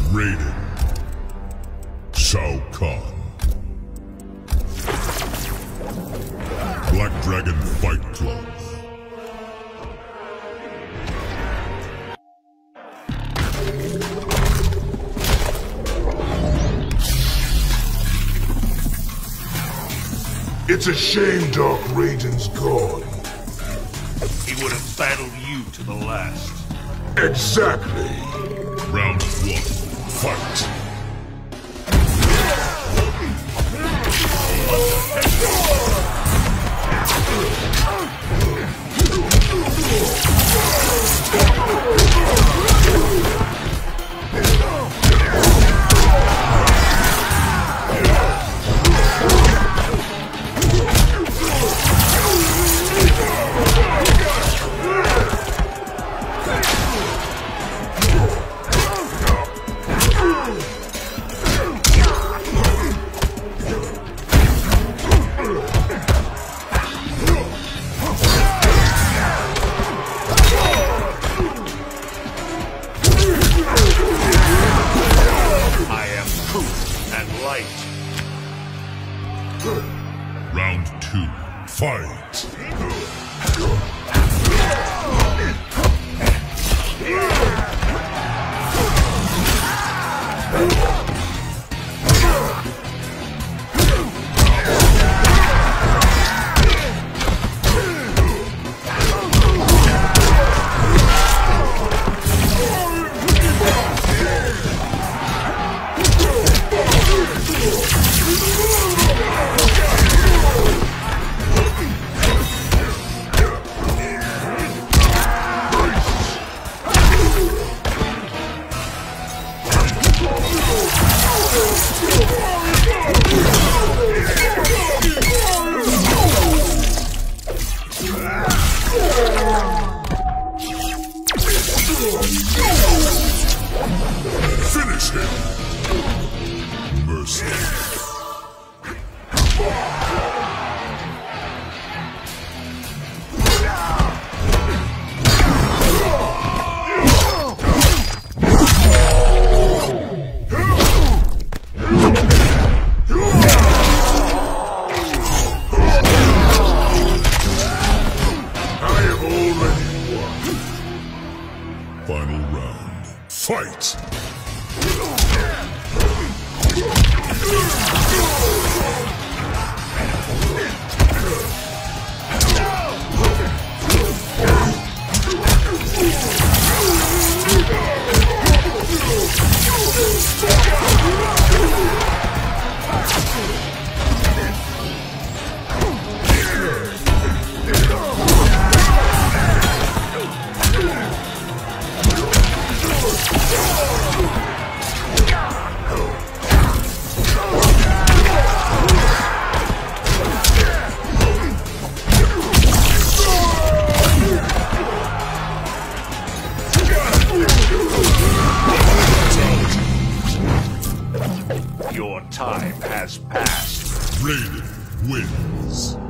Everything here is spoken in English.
Raiden. Shao Kahn. Black Dragon Fight Club. It's a shame Dark Raiden's gone. He would have battled you to the last. Exactly. Round 1. Fight. Round 2. Fight! Finish him! Mercy. Final round. Fight! Your time has passed. Raiden wins.